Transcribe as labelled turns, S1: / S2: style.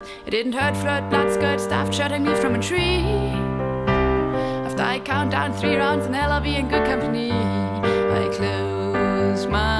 S1: It didn't hurt, flood, blood, skirt, staff shutting me from a tree. After I count down 3 rounds and hell, I'll be in good company. I close my